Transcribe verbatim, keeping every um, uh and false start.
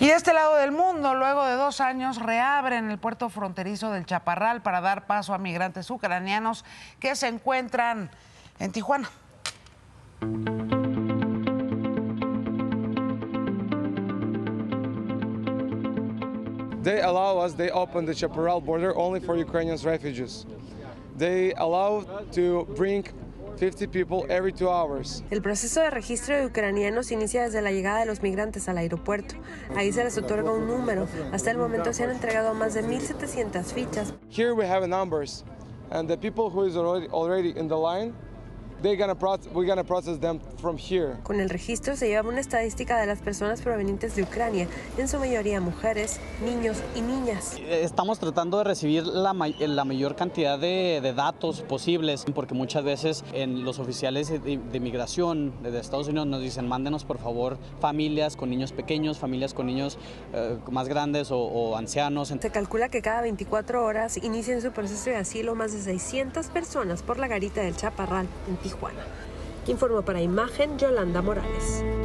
Y de este lado del mundo, luego de dos años, reabren el puerto fronterizo del Chaparral para dar paso a migrantes ucranianos que se encuentran en Tijuana. They allow us, they open the Chaparral border only for Ukrainian refugees. They allow to bring fifty people every two hours. El proceso de registro de ucranianos inicia desde la llegada de los migrantes al aeropuerto. Ahí se les otorga un número. Hasta el momento se han entregado más de mil setecientas fichas. Here we have numbers, and the people who is already already in the line, they're gonna process, we're gonna process them from here. Con el registro se lleva una estadística de las personas provenientes de Ucrania, en su mayoría mujeres, niños y niñas. Estamos tratando de recibir la, la mayor cantidad de, de datos posibles, porque muchas veces en los oficiales de, de migración de Estados Unidos nos dicen, mándenos por favor familias con niños pequeños, familias con niños eh, más grandes o, o ancianos. Se calcula que cada veinticuatro horas inician su proceso de asilo más de seiscientas personas por la garita del Chaparral en Tijuana. Informó para Imagen Yolanda Morales.